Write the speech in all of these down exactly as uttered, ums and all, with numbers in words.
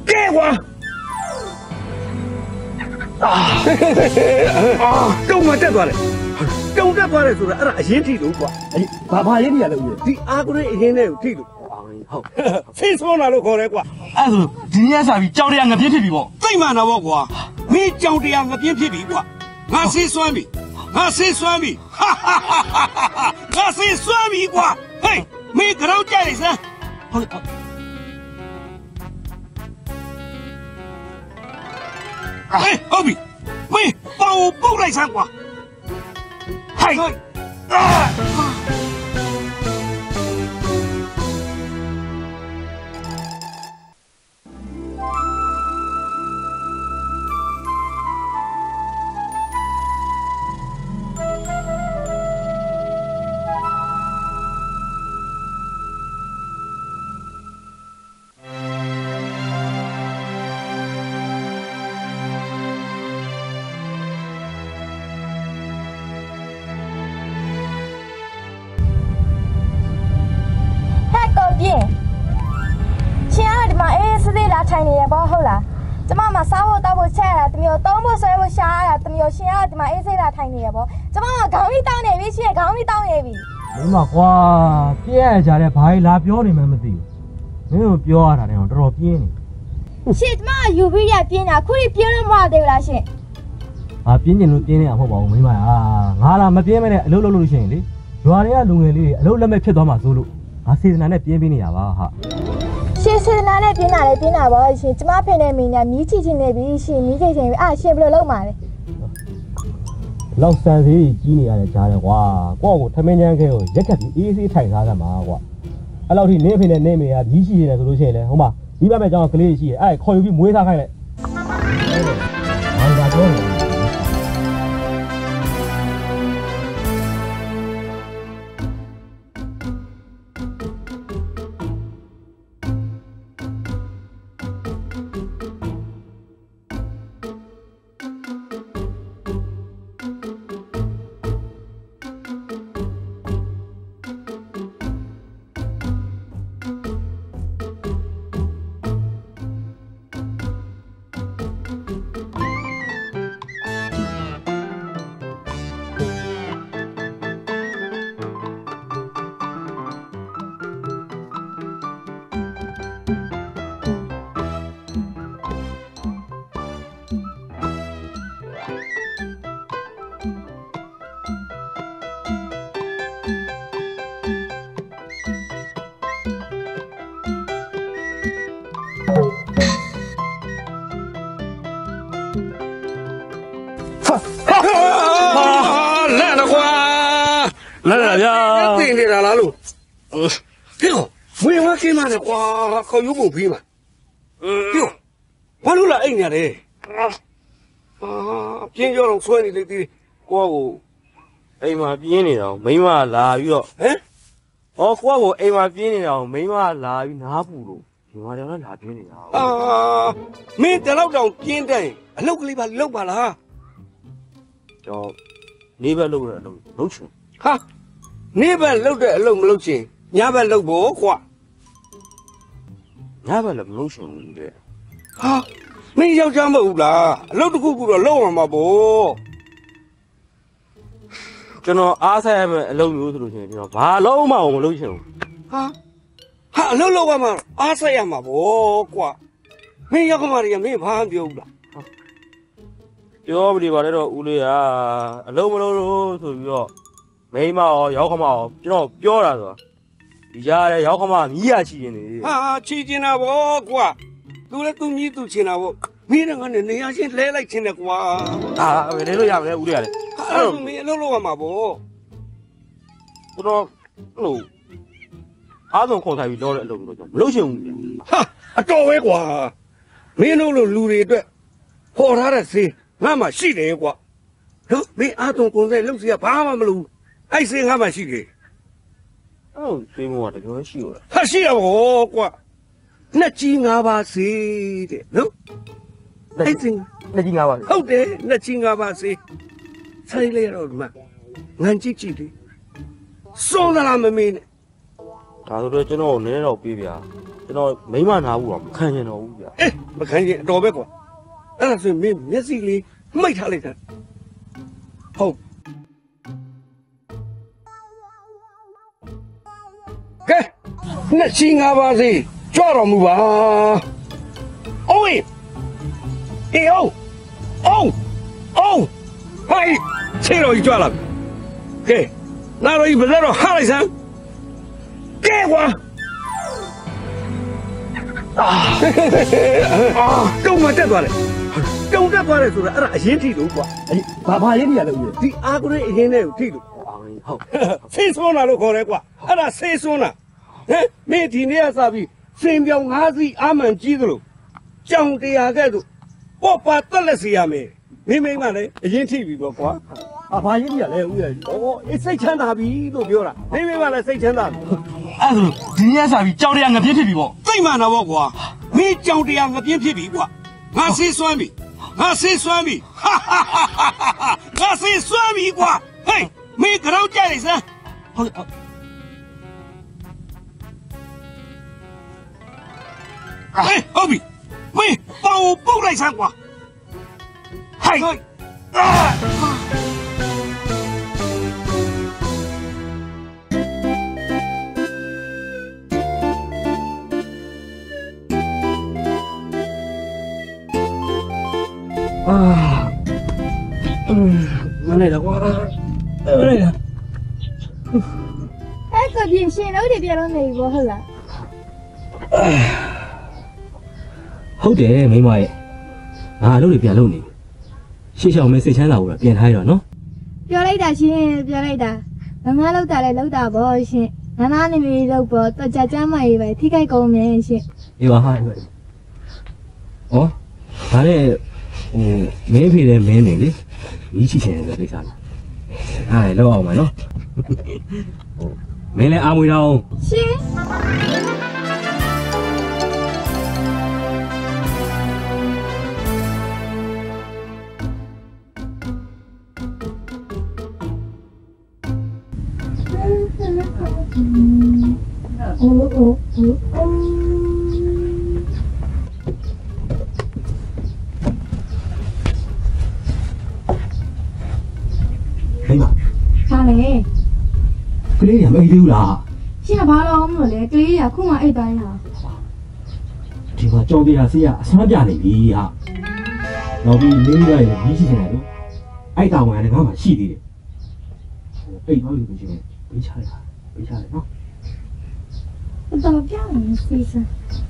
给我！啊啊！都没得多了，都得多了，就是俺那人体路过，哎，爸爸人家路的，对阿哥的人那有体路。好，谁说那路过来过？ 哎，是今年啥比教的两个别皮皮不？ 最慢的我过，没教的两个别皮皮过，俺谁算命？俺谁算命？哈哈哈哈哈哈！俺谁算命过？嘿，没个人家里噻。好，好。哎，后面，喂，帮我包来三瓜。嗨，啊！ 柴你也不好了，这妈妈啥我都不吃了，怎么东不水不下了，怎么又先要怎么一岁了柴你也不，这妈妈刚没到那边去，刚没到那边。 你妈话，别家的牌拉表你们没得，没有表啊，那样多少变呢？ 现在妈有不要变啊，可以变了嘛对了先。 啊，变就变了，好不好？没嘛啊，俺那没变没得，路路路行的，主要人路里路那没撇多嘛走路，啊，现在那变变的呀吧哈。 现在哪来变哪来变哪吧？现怎么变的明年米几斤那边是米几斤啊？先不老嘛的。 老三岁几年的家的话，我我他们家给我一个一岁才啥干嘛我？啊，老天那边的那边啊，米几的都多些嘞，好嘛？你爸爸讲格里些，哎，靠有比没啥开嘞。哎，大哥。 来了瓜， 来了呀！ 对对了，老路，呃，这个没我给嘛的瓜，好有不赔嘛？嗯，对，我路了哎呀嘞，啊，边角上说你的的瓜我， 哎妈边的了，没嘛拉鱼了， 哎， 哦瓜我哎妈边的了，没嘛拉鱼哪不路？你妈叫他拉边的了。 啊，没得老张边的，老个里吧老吧了哈。 叫你边路的路路去。 哈，你边路的路不路去？你边路不花。 你边路不路去的。 哈，没要讲不啦，路都顾顾了路嘛不。 ကျွန်တော်အားဆိုင်ရမယ်အလုပ်မျိုးဆိုလို့ရှိရင်ကျွန်တော်ဘာလုံးမအောင်မလုပ်ချင်ဘူးဟာဟာအလုပ်လုပ်ရမှာအားဆိုင်ရမှာဗောကွာမင်းရောက်ကမတွေကမင်းဘာမှပြောဘူးလားပြောမနေပါနဲ့တော့ဦးလေးကအလုံးမလုံးလို့ဆိုပြီးတော့မိမရောရောက်ခမရောကျွန်တော်ပြောတာဆိုတာဒီကြားရဲရောက်ခမမြည်ရချီနေတယ်ဟာချီကျင်တာဗောကွာသူလည်းသူမြည်သူချင်တာဗောမင်းကလည်းနေရာချင်းလဲလိုက်ချင်တယ်ကွာအာဘယ်လဲလို့ရမလဲဦးလေးကလည်းအဲ့တော့မင်းအလုပ်လုပ်ရမှာဗောကျွန်တော်လို့အားဆုံးခေါ်ထားပြီးတော့တဲ့အလုပ်လို့ကျွန်တော်မလုပ်ချင်ဘူးဟာအတော်ပဲကွာမင်းတို့လိုလူတွေအတွက်ဟောထားတဲ့စေးငါမှရှိတယ်ကွာနော်မင်းအားသုံးကုန်စဲလုပ်စီကဘာမှမလုပ်အဲ့စေးငါမှရှိတယ်အဲ့လိုသိမို့ကတကယ်ရှိရောဟာရှိရဗောကွာနှစ်ကြီးငါးပါးစေးတဲ့နော်အဲ့စင်လက်ကြီးငါပါဟုတ်တယ်နှစ်ကြီးငါးပါးစေးဆိုင်လေတော့ဒီမှာငန်းကြည့်ကြည့်လေစောသလားမမင်းနဲ့တဒါဆိုတော့ကျွန်တော်နည်းနည်းတော့ပြေးဗျာကျွန်တော်မိမနာဘူးတော့မခံချင်တော့ဘူးဗျာအေးမခံရင်တော်ပဲကွာအဲ့ဒါဆိုမင်းမျက်စိကလေးမိတ်ထားလိုက်တာဟုတ်ကဲနှစ်ချင်းငါးပါးစီကြွတော်မူပါအိုးအေးအောင်အောင်အောင်ဟိုင်ချေတော်ကြီးကြွလာကဲနာတော်ကြီးဘယ်တော့ဟာလိုက်စမ်းကဲကွာအာတုံမတက်သွားတယ်တုံတက်သွားတယ်ဆိုတာအဲ့ဒါအရင်ထိလို့ကွာဘာဘာရင်ကြီးရလဲဦးဒီအာဂရိအရင်နဲ့ကိုထိလို့ဟုတ်ဆေးစွန်းလာလို့ခေါ်တယ်ကွာအဲ့ဒါဆေးစွန်းလာဟဲ့မင်းဒီနေ့ကစပြီးစင်ပြောင်ငါးစီးအာမန်ကြီးသလိုကြောင်တရားကဲ့သို့ပေါ့ပါတက်လက်စီရမယ်မိမိမလည်းအရင်ထိပြီပေါ့ကွာအာဘာရင်ကြီးရလဲဦးရဲ့ဩအေးစိတ်ချမ်းသာပြီလို့ပြောတာမိမိမလည်းစိတ်ချမ်းသာပြီအဲ့ဒါဒီနေ့ကစပြီးကြောင်တရားငပြင်းဖြစ်ပြီပေါ့သိမှန်တော့ကွာမင်းကြောင်တရားငပြင်းဖြစ်ပြီကွာငါဆေးစွမ်းပြီငါဆေးစွမ်းပြီဟာဟာဟာငါဆေးစွမ်းပြီကွာဟေးမင်းကြောက်ကြလိုက်စမ်းဟုတ်ဟုတ်ဟေးဟုတ်ပြီမင်းပေါင်ပုတ်လိုက်စမ်းကွာဟိုက်အာမနေတော့ကွာမနေတော့အဲ့ကပြင်ရှင်လို့ဒီပြလုံးနေပြီဟုတ်လားဟုတ်တယ်မိမရဲ့ငါအလုပ်တွေပြန်လုပ်နေရှေ့ရှောင်မဲစိတ်ချမ်းသာဖို့ပြန်ထားရတော့နော်ပြောလိုက်တာရှင်ပြောလိုက်တာငါငါလောက်တာလဲလောက်တာပေါ့ရှင်ငါနာနေပြီလောက်ပေါ့တော့ကြကြမ်းမရေးပဲထိခိုက်ကုန်မြင်ရှင်အေးပါဟာအေးဩဒါနဲ့ဟိုမင်းဖေတဲ့မင်းနေလေကြီးချီချင်တဲ့ကိစ္စလားအားလောက်အောင်ပါနော်ဟိုမင်းလည်းအာမွေတော့ရှင် 哦哦哦哦！ 哎呀， 啥嘞？ 这里也没丢啦。 现在爬到我们嘞，这里也空啊一单呀。 这个招的呀是呀，三家的比呀，老比另外的比起来了，爱打完的干嘛细的？背包里头去，背下来，背下来啊！ 我到这样的先生。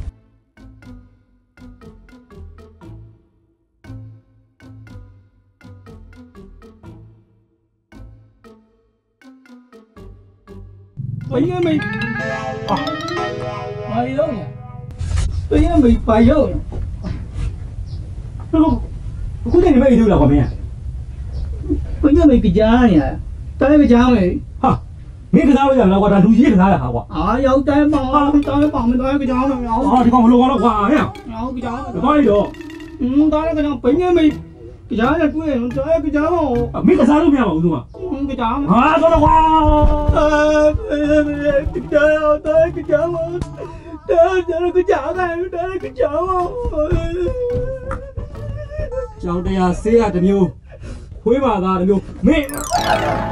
ဘယ်မေးဟာဘာရောက်လဲဘယ်မေးဘာရောက်လဲတော့အခုတည်းနေမအိတ်လို့လားကွာမင်းဘယ်မေးကြားနေရတာလည်းမကြားမယ်ဟာမင်းကစားလို့ရမလားကွာဒါလူကြီးကစားရဟာကွာအာရောက်တယ်မောင်တော်ပေါင်မတော်ကကြားမယ်အောင်ဟာဒီကောင်မလို့ကတော့ကွာဟဲ့အောင်ကြားတယ်ဘာလို့อืมတော်လည်းကတော့ဘယ်မေးကြားရတွေ့ရင်တော်ကကြားမအောင်မင်းကစားလို့မရပါဘူးသူကอืมကြားမှာဟာတော့ကွာအဲကြားတော့ကြားမှာတော်တော်ကြားတယ်တော်ကြားမှာကြောင်တရားဆေးရတစ်မျိုးခွေးပါသားတစ်မျိုးမင်း